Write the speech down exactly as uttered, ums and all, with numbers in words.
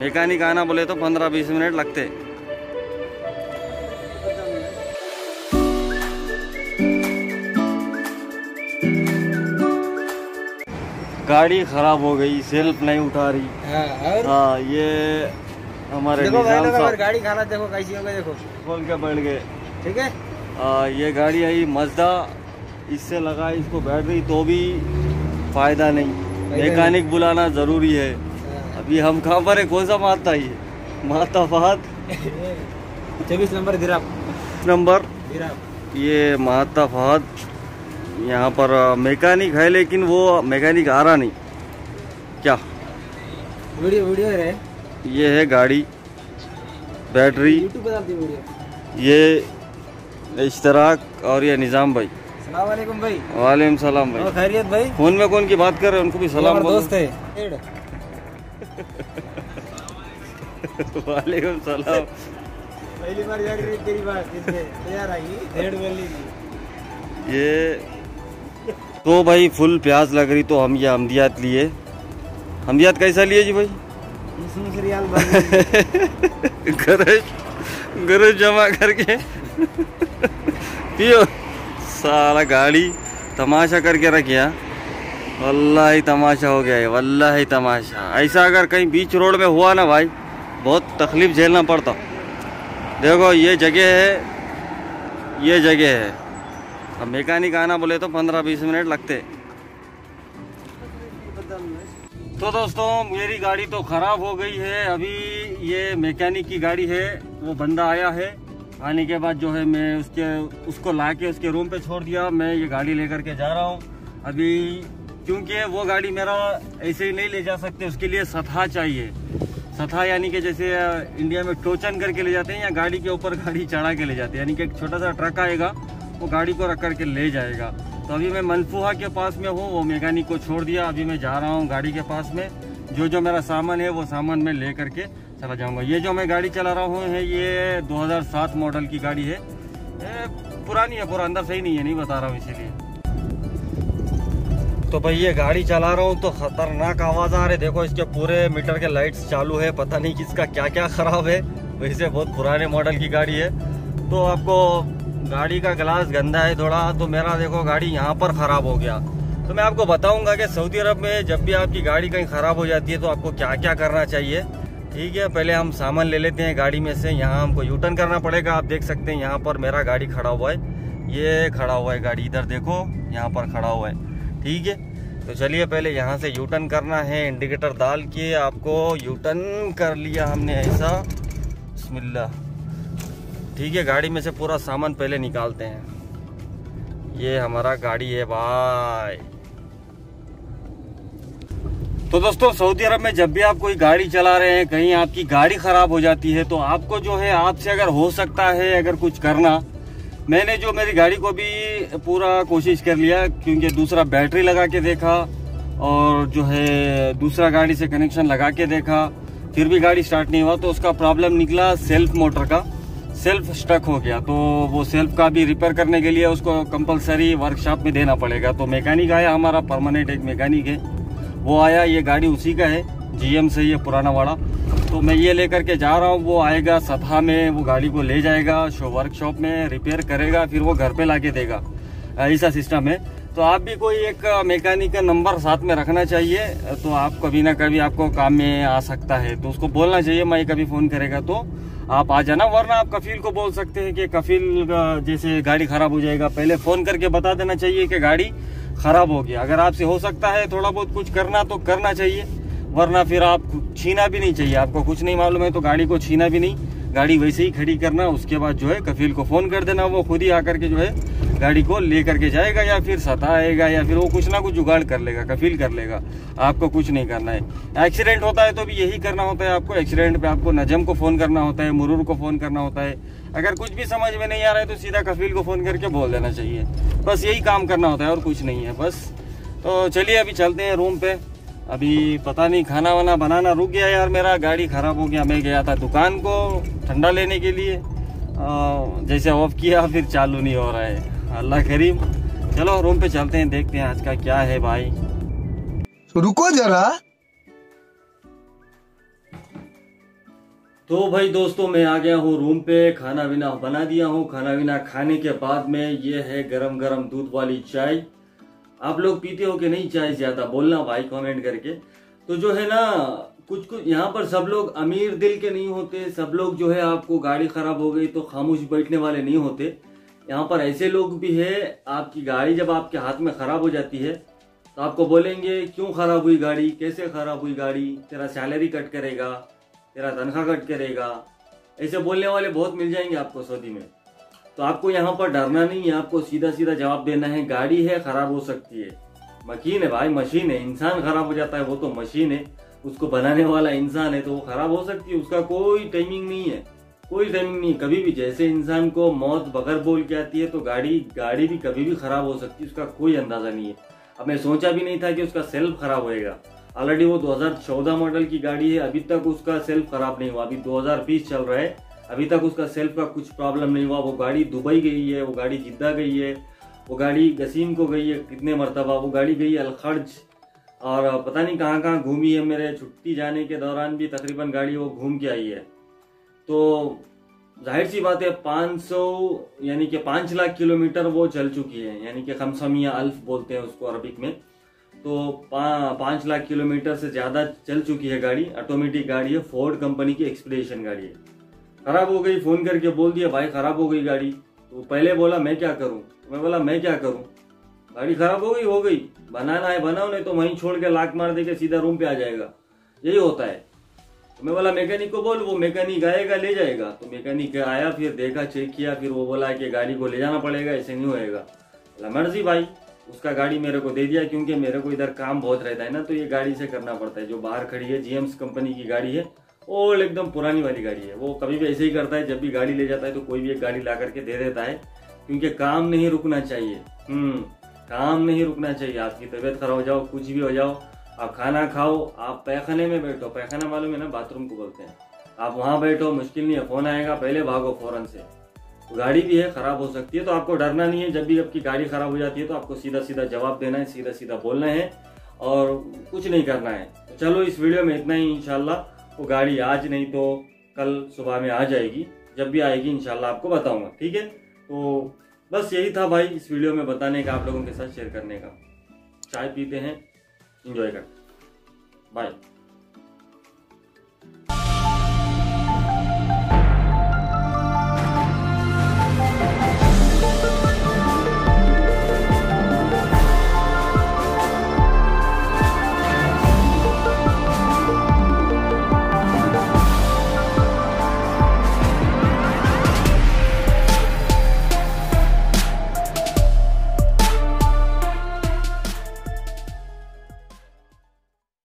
Mechanic आना बोले तो पंद्रह बीस मिनट लगते। गाड़ी खराब हो गई, सेल्फ नहीं उठा रही। हाँ, ये हमारे देखो भाई लोग, अगर गाड़ी खाना देखो कैसी हो गई, देखो खोल के बैठ गए। ठीक है, आ, ये गाड़ी आई मजदा, इससे लगा इसको बैटरी तो भी फायदा नहीं, मैकेनिक बुलाना जरूरी है। अभी हम कहाँ पर है, कौन सा माता है ये? माता फहद चौबीस नंबर दिराब नंबर दिराब। ये माता फहद यहाँ पर मैकेनिक है, लेकिन वो मैकेनिक आ रहा नहीं। क्या वीडियो वीडियो है? ये है गाड़ी, बैटरी, यूट्यूब पे डालती वीडियो। ये इश्तराक और ये निज़ाम भाई। सलाम वालेकुम भाई। वालेकुम सलाम भाई। खैरियत भाई? फोन में कौन की बात कर रहे हैं, उनको भी सलाम बोलो। दोस्त है। वालेकुम सलाम। पहली बार जाग रही तेरी बात, तैयार आई डेढ़ वाली। ये तो भाई फुल प्यास लग रही, तो हम ये हमदियात लिए। हमदियात कैसा लिए जी भाई? गरज गरज जमा करके पियो। सारा गाड़ी तमाशा करके रखिया, वल्लाही तमाशा हो गया है, वल्लाही तमाशा। ऐसा अगर कहीं बीच रोड में हुआ ना भाई, बहुत तकलीफ झेलना पड़ता। देखो ये जगह है, ये जगह है। अब मैकेनिक आना बोले तो पंद्रह बीस मिनट लगते। तो दोस्तों मेरी गाड़ी तो खराब हो गई है। अभी ये मैकेनिक की गाड़ी है, वो बंदा आया है। आने के बाद जो है मैं उसके उसको लाके उसके रूम पे छोड़ दिया। मैं ये गाड़ी लेकर के जा रहा हूँ अभी, क्योंकि वो गाड़ी मेरा ऐसे ही नहीं ले जा सकते, उसके लिए सथा चाहिए। सथा यानी कि जैसे इंडिया में टोचन करके ले जाते हैं, या गाड़ी के ऊपर गाड़ी चढ़ा के ले जाते हैं, यानी कि एक छोटा सा ट्रक आएगा, वो गाड़ी को रख करके ले जाएगा। तो अभी मैं मनफूहा के पास में हूँ, वो मैकेनिक को छोड़ दिया। अभी मैं जा रहा हूँ गाड़ी के पास में, जो जो मेरा सामान है वो सामान मैं ले करके चला जाऊंगा। ये जो मैं गाड़ी चला रहा हूँ है ये दो हज़ार सात मॉडल की गाड़ी है। ये पुरानी है, पूरा अंदर सही नहीं है, नहीं बता रहा हूँ इसीलिए। तो भाई ये गाड़ी चला रहा हूँ तो खतरनाक आवाज आ रही। देखो इसके पूरे मीटर के लाइट्स चालू है, पता नहीं किसका क्या क्या खराब है। वैसे बहुत पुराने मॉडल की गाड़ी है। तो आपको गाड़ी का ग्लास गंदा है थोड़ा, तो मेरा देखो गाड़ी यहाँ पर खराब हो गया। तो मैं आपको बताऊंगा कि सऊदी अरब में जब भी आपकी गाड़ी कहीं खराब हो जाती है तो आपको क्या क्या करना चाहिए। ठीक है, पहले हम सामान ले लेते हैं गाड़ी में से। यहाँ हमको यू टर्न करना पड़ेगा। आप देख सकते हैं यहाँ पर मेरा गाड़ी खड़ा हुआ है, ये खड़ा हुआ है गाड़ी, इधर देखो यहाँ पर खड़ा हुआ है। ठीक है, तो चलिए पहले यहाँ से यू टर्न करना है। इंडिकेटर डाल के आपको यू टर्न कर लिया हमने ऐसा, बिस्मिल्लाह। ठीक है, गाड़ी में से पूरा सामान पहले निकालते हैं। ये हमारा गाड़ी है भाई। तो दोस्तों सऊदी अरब में जब भी आप कोई गाड़ी चला रहे हैं, कहीं आपकी गाड़ी खराब हो जाती है, तो आपको जो है आपसे अगर हो सकता है अगर कुछ करना, मैंने जो मेरी गाड़ी को भी पूरा कोशिश कर लिया, क्योंकि दूसरा बैटरी लगा के देखा और जो है दूसरा गाड़ी से कनेक्शन लगा के देखा, फिर भी गाड़ी स्टार्ट नहीं हुआ। तो उसका प्रॉब्लम निकला सेल्फ मोटर का, सेल्फ स्टक हो गया। तो वो सेल्फ का भी रिपेयर करने के लिए उसको कंपलसरी वर्कशॉप में देना पड़ेगा। तो मैकेनिक आया हमारा, परमानेंट एक मैकेनिक है, वो आया। ये गाड़ी उसी का है, जीएम से, ये पुराना वाला। तो मैं ये लेकर के जा रहा हूँ, वो आएगा सथा में, वो गाड़ी को ले जाएगा शो वर्कशॉप में, रिपेयर करेगा, फिर वो घर पे लाके देगा। ऐसा सिस्टम है। तो आप भी कोई एक मैकेनिक का नंबर साथ में रखना चाहिए, तो आप कभी ना कभी आपको काम में आ सकता है। तो उसको बोलना चाहिए, मैं कभी फोन करेगा तो आप आ जाना, वरना आप कफील को बोल सकते हैं कि कफील जैसे गाड़ी खराब हो जाएगा, पहले फोन करके बता देना चाहिए कि गाड़ी खराब हो गया। अगर आपसे हो सकता है थोड़ा बहुत कुछ करना तो करना चाहिए, वरना फिर आप छीना भी नहीं चाहिए। आपको कुछ नहीं मालूम है तो गाड़ी को छीना भी नहीं, गाड़ी वैसे ही खड़ी करना। उसके बाद जो है कफील को फोन कर देना, वो खुद ही आकर के जो है गाड़ी को ले करके जाएगा, या फिर सताएगा, या फिर वो कुछ ना कुछ जुगाड़ कर लेगा, कफील कर लेगा। आपको कुछ नहीं करना है। एक्सीडेंट होता है तो भी यही करना होता है आपको। एक्सीडेंट पे आपको नजम को फोन करना होता है, मुरूर को फोन करना होता है। अगर कुछ भी समझ में नहीं आ रहा है तो सीधा कफील को फोन करके बोल देना चाहिए। बस यही काम करना होता है और कुछ नहीं है बस। तो चलिए अभी चलते हैं रूम पे। अभी पता नहीं खाना वाना बनाना रुक गया यार, मेरा गाड़ी खराब हो गया। मैं गया था दुकान को ठंडा लेने के लिए, जैसे ऑफ किया फिर चालू नहीं हो रहा है। अल्लाह करीम। चलो रूम पे चलते हैं, देखते हैं आज का क्या है भाई। रुको जरा, तो भाई दोस्तों, मैं आ गया हूँ रूम पे, खाना पीना बना दिया हूँ। खाना पीना खाने के बाद में ये है गरम गरम दूध वाली चाय। आप लोग पीते हो कि नहीं चाय? ज्यादा बोलना भाई कमेंट करके। तो जो है ना, कुछ कुछ यहाँ पर सब लोग अमीर दिल के नहीं होते। सब लोग जो है, आपको गाड़ी खराब हो गई तो खामोश बैठने वाले नहीं होते। यहाँ पर ऐसे लोग भी है, आपकी गाड़ी जब आपके हाथ में खराब हो जाती है तो आपको बोलेंगे क्यों खराब हुई गाड़ी, कैसे खराब हुई गाड़ी, तेरा सैलरी कट करेगा, तेरा तनख्वाह कट करेगा। ऐसे बोलने वाले बहुत मिल जाएंगे आपको सऊदी में। तो आपको यहाँ पर डरना नहीं है, आपको सीधा सीधा जवाब देना है। गाड़ी है, खराब हो सकती है, मशीन है भाई, मशीन है। इंसान खराब हो जाता है, वो तो मशीन है, उसको बनाने वाला इंसान है, तो वो खराब हो सकती है। उसका कोई टाइमिंग नहीं है, कोई टाइमिंग नहीं। कभी भी जैसे इंसान को मौत बगैर बोल के आती है, तो गाड़ी गाड़ी भी कभी भी खराब हो सकती है, उसका कोई अंदाजा नहीं है। अब मैं सोचा भी नहीं था कि उसका सेल्फ खराब होएगा। ऑलरेडी वो दो हज़ार चौदह मॉडल की गाड़ी है, अभी तक उसका सेल्फ खराब नहीं हुआ। अभी दो हज़ार बीस चल रहा है, अभी तक उसका सेल्फ का कुछ प्रॉब्लम नहीं हुआ। वो गाड़ी दुबई गई है, वो गाड़ी जिद्दा गई है, वो गाड़ी गसीम को गई है कितने मरतबा, वो गाड़ी गई है अलखर्ज, और पता नहीं कहाँ कहाँ घूमी है। मेरे छुट्टी जाने के दौरान भी तकरीबन गाड़ी वो घूम के आई है। तो जाहिर सी बात है, पाँच सौ यानी कि पाँच लाख किलोमीटर वो चल चुकी है, यानी कि खमसमिया अल्फ बोलते हैं उसको अरबिक में। तो पा, पाँच लाख किलोमीटर से ज्यादा चल चुकी है गाड़ी। ऑटोमेटिक गाड़ी है, फोर्ड कंपनी की एक्सपीडिशन गाड़ी है। खराब हो गई, फोन करके बोल दिया भाई खराब हो गई गाड़ी। तो पहले बोला मैं क्या करूं, मैं बोला मैं क्या करूं, गाड़ी खराब हो गई हो गई, बनाना है बनाओ, नहीं तो वहीं छोड़ के लात मार दे के सीधा रूम पे आ जाएगा, यही होता है। तो मैं बोला मैकेनिक को बोल, वो मैकेनिक आएगा ले जाएगा। तो मैकेनिक आया, फिर देखा, चेक किया, फिर वो बोला कि गाड़ी को ले जाना पड़ेगा, ऐसे नहीं होएगा। बोला मर्जी भाई, उसका गाड़ी मेरे को दे दिया, क्योंकि मेरे को इधर काम बहुत रहता है ना, तो ये गाड़ी से करना पड़ता है। जो बाहर खड़ी है जीएम्स कंपनी की गाड़ी है, वो एकदम पुरानी वाली गाड़ी है। वो कभी भी ऐसे ही करता है, जब भी गाड़ी ले जाता है तो कोई भी एक गाड़ी ला करके दे देता है, क्योंकि काम नहीं रुकना चाहिए। हम्म काम नहीं रुकना चाहिए। आपकी तबीयत खराब हो जाओ, कुछ भी हो जाओ, आप खाना खाओ, आप पैखाने में बैठो, पैखाना मालूम है ना, बाथरूम को बोलते हैं, आप वहां बैठो, मुश्किल नहीं है, फोन आएगा पहले भागो फौरन से। तो गाड़ी भी है, खराब हो सकती है, तो आपको डरना नहीं है। जब भी आपकी गाड़ी खराब हो जाती है तो आपको सीधा सीधा जवाब देना है, सीधा सीधा बोलना है और कुछ नहीं करना है। तो चलो इस वीडियो में इतना ही। इंशाल्लाह वो गाड़ी आज नहीं तो कल सुबह में आ जाएगी, जब भी आएगी इंशाल्लाह आपको बताऊंगा, ठीक है। तो बस यही था भाई इस वीडियो में बताने का, आप लोगों के साथ शेयर करने का। चाय पीते हैं, एंजॉय करते हैं, बाय।